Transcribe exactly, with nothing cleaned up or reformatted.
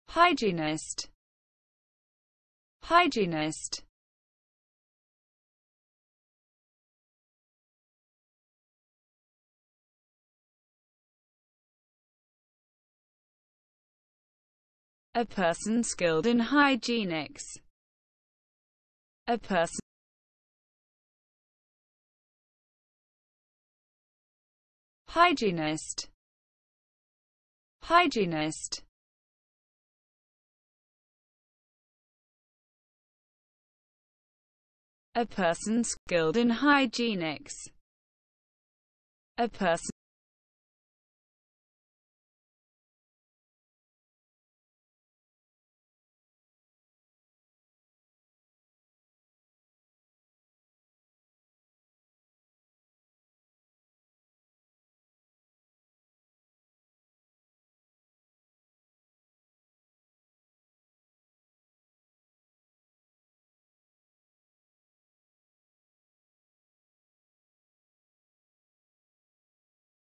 Hygienist. Hygienist. A person skilled in hygienics. A person. Hygienist. Hygienist. A person skilled in hygienics. A person